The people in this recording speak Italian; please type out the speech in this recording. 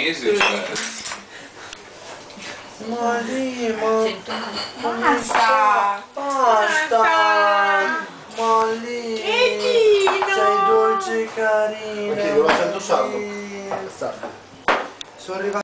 mesi, cioè. Molly, Basta! basta! Molly, sei dolce e carina. Ok, devo l'accento sardo. Sono arrivato.